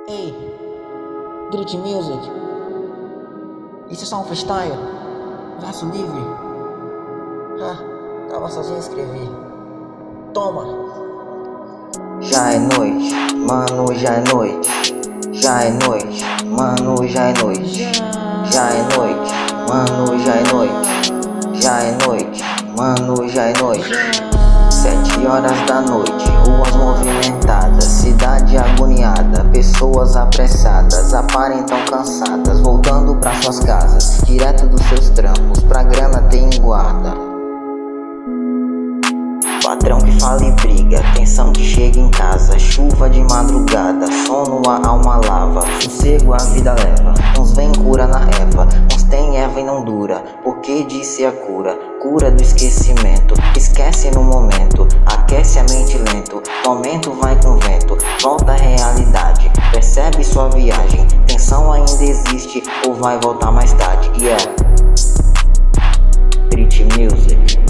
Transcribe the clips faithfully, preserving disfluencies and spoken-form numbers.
Ei, Grit Music, isso é só um freestyle? Verso livre? Ah, tava sozinho e escrevi. Toma! Já é noite, mano, já é noite. Já é noite, mano, já é noite. Já é noite, mano, já é noite. Já é noite, mano, já é noite. Sete horas da noite, ruas movimentadas, cidade agoniada, pessoas apressadas, aparentam cansadas, voltando pra suas casas, direto dos seus trampos, pra grana ter em guarda. Patrão que fala e briga, tensão que chega em casa, chuva de madrugada, sono a alma lava, sossego a vida leva, uns vem cura na erva, uns tem erva e não dura, porque disse a cura, cura do esquecimento, esquece no momento, aquece a mente lento, momento vai com vento, volta à realidade, percebe sua viagem, tensão ainda existe ou vai voltar mais tarde, yeah. Grit Music.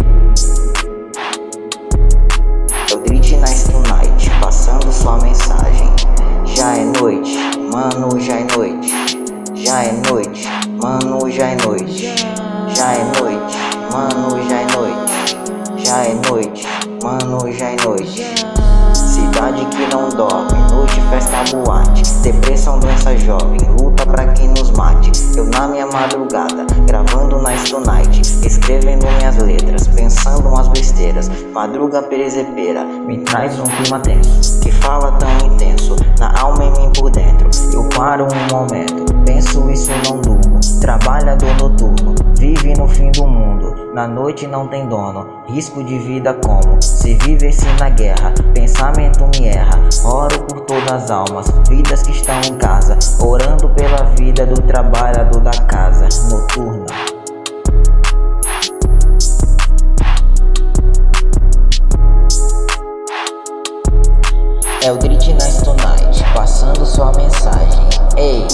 Nice tonight, passando sua mensagem. Já é noite, mano, já é noite. Já é noite, mano, já é noite. Já é noite, mano, já é noite. Já é noite, mano, já é noite. Cidade que não dorme, noite, festa, boate. Depressão, doença jovem, luta pra que nos mate. Eu na minha madrugada, gravando Nice Tonight, escrevendo minhas letras, pensando umas besteiras. Madruga perezepeira, me traz um clima tenso, que fala tão intenso, na alma em mim por dentro. Eu paro um momento, penso isso não durmo. Trabalhador noturno, vive no fim do mundo. Na noite não tem dono, risco de vida como se vivesse na guerra. Pensamento me erra, oro por todas as almas, vidas que estão em casa, orando pela vida do trabalhador da casa noturna. É o Grit Nice Tonight, passando sua mensagem. Ei!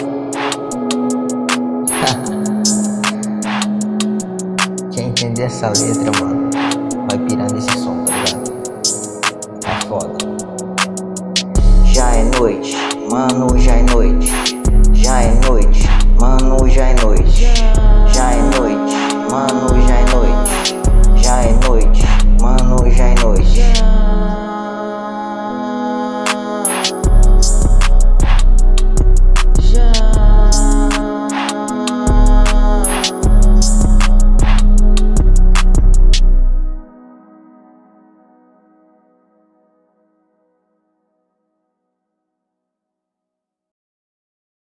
Quem entender essa letra, mano, vai pirar nesse som, tá ligado? Tá foda. Já é noite, mano, já é noite. Já é noite, mano, já é noite. Já é noite, mano, já é noite. Já é noite, mano, já é noite.